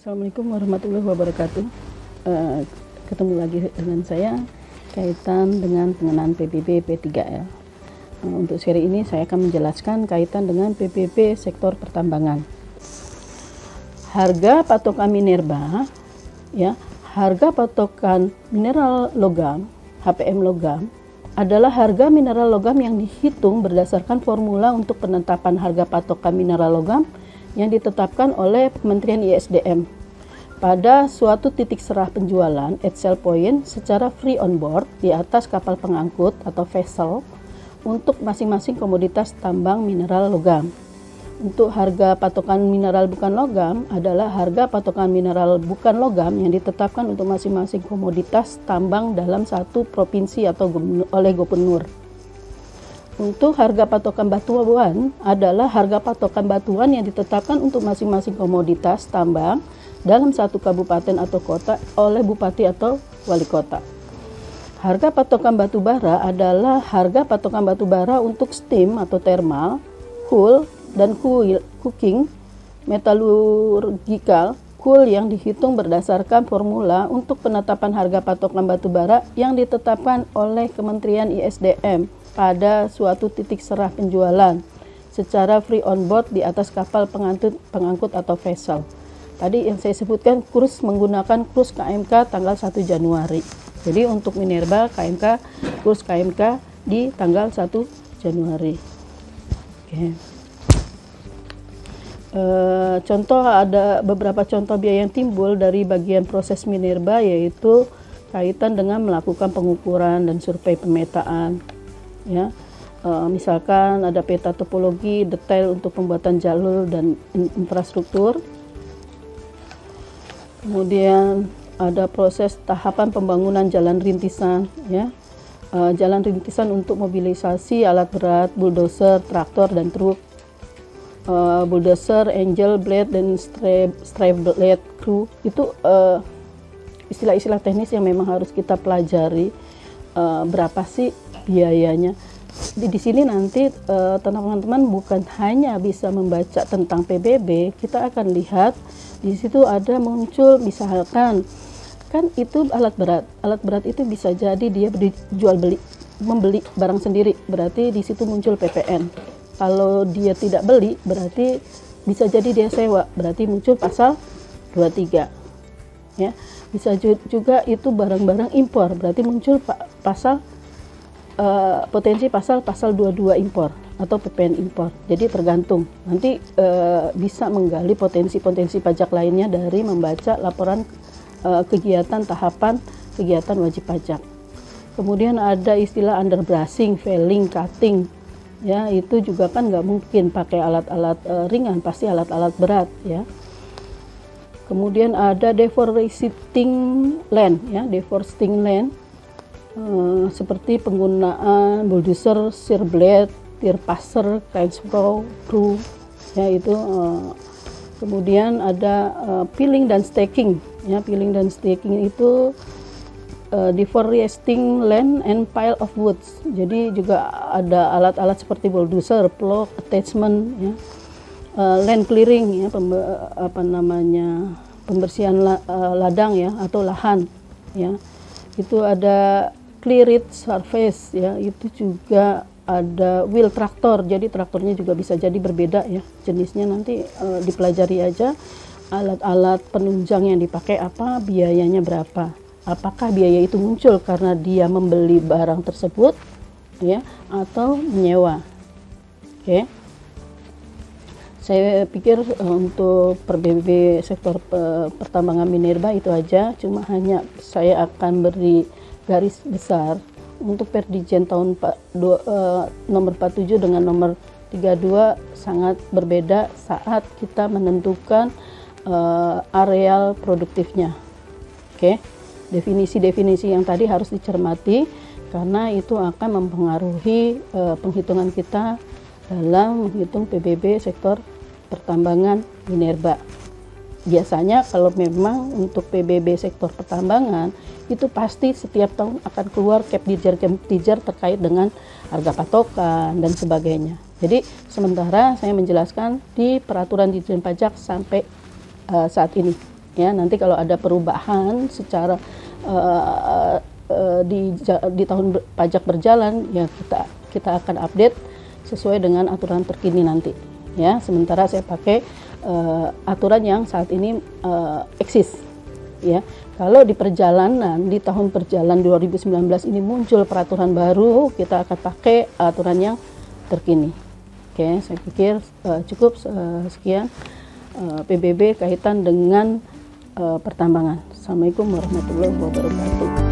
Assalamualaikum warahmatullahi wabarakatuh. Ketemu lagi dengan saya kaitan dengan pengenaan PBB P3L. Untuk seri ini saya akan menjelaskan kaitan dengan PBB sektor pertambangan. Harga patokan minerba, ya, harga patokan mineral logam, HPM logam, adalah harga mineral logam yang dihitung berdasarkan formula untuk penetapan harga patokan mineral logam yang ditetapkan oleh Kementerian ISDM pada suatu titik serah penjualan at sale point secara free on board di atas kapal pengangkut atau vessel untuk masing-masing komoditas tambang mineral logam. Untuk harga patokan mineral bukan logam adalah harga patokan mineral bukan logam yang ditetapkan untuk masing-masing komoditas tambang dalam satu provinsi atau oleh gubernur. Untuk harga patokan batuan adalah harga patokan batuan yang ditetapkan untuk masing-masing komoditas tambang dalam satu kabupaten atau kota oleh bupati atau wali kota. Harga patokan batu bara adalah harga patokan batu bara untuk steam atau thermal, cool, dan cooking, metallurgical, cool yang dihitung berdasarkan formula untuk penetapan harga patokan batu bara yang ditetapkan oleh Kementerian ISDM pada suatu titik serah penjualan secara free on board di atas kapal pengangkut atau vessel. Tadi yang saya sebutkan kurs menggunakan kurs KMK tanggal 1 Januari. Jadi untuk minerba KMK, kurs KMK di tanggal 1 Januari. Oke. Contoh, ada beberapa contoh biaya yang timbul dari bagian proses minerba, yaitu kaitan dengan melakukan pengukuran dan survei pemetaan. Ya, misalkan ada peta topologi detail untuk pembuatan jalur dan infrastruktur. Kemudian ada proses tahapan pembangunan jalan rintisan, ya, jalan rintisan untuk mobilisasi alat berat, bulldozer, traktor dan truk, bulldozer, angel blade dan stripe blade crew. Itu istilah-istilah teknis yang memang harus kita pelajari. Berapa sih biayanya? Di sini nanti teman-teman bukan hanya bisa membaca tentang PBB, kita akan lihat di situ ada muncul misalkan kan itu alat berat. Alat berat itu bisa jadi dia membeli barang sendiri, berarti di situ muncul PPN. Kalau dia tidak beli, berarti bisa jadi dia sewa, berarti muncul pasal 23. Ya, bisa juga itu barang-barang impor, berarti muncul pasal potensi pasal 22 impor atau PPN impor. Jadi tergantung, nanti bisa menggali potensi-potensi pajak lainnya dari membaca laporan kegiatan tahapan kegiatan wajib pajak. Kemudian ada istilah underbrushing, felling, cutting. Ya, itu juga kan nggak mungkin pakai alat-alat ringan, pasti alat-alat berat, ya. Kemudian ada deforesting land, ya, deforesting land, seperti penggunaan bulldozer, shear blade, tear passer, kain sprout, crew, ya itu. Kemudian ada peeling dan staking, ya, peeling dan staking itu deforesting land and pile of woods. Jadi juga ada alat-alat seperti bulldozer, plow, attachment, ya, land clearing, ya, pembersihan ladang, ya, atau lahan, ya. Itu ada cleared surface, ya, itu juga ada wheel traktor. Jadi traktornya juga bisa jadi berbeda, ya, jenisnya nanti dipelajari aja. Alat-alat penunjang yang dipakai apa, biayanya berapa. Apakah biaya itu muncul karena dia membeli barang tersebut, ya, atau menyewa. Oke. Saya pikir untuk PBB sektor pertambangan minerba itu aja, cuma hanya saya akan beri garis besar untuk Perdijen tahun nomor 47 dengan nomor 32 sangat berbeda saat kita menentukan areal produktifnya. Oke. Definisi-definisi yang tadi harus dicermati karena itu akan mempengaruhi penghitungan kita dalam menghitung PBB sektor pertambangan minerba. Biasanya kalau memang untuk PBB sektor pertambangan itu pasti setiap tahun akan keluar Kepdidjer terkait dengan harga patokan dan sebagainya. Jadi sementara saya menjelaskan di peraturan Ditjen Pajak sampai saat ini. Ya, nanti kalau ada perubahan secara di tahun pajak berjalan, ya kita akan update sesuai dengan aturan terkini nanti. Ya, sementara saya pakai aturan yang saat ini eksis. Ya, kalau di perjalanan di tahun perjalanan 2019 ini muncul peraturan baru, kita akan pakai aturan yang terkini. Oke, saya pikir cukup sekian PBB kaitan dengan pertambangan. Assalamualaikum warahmatullahi wabarakatuh.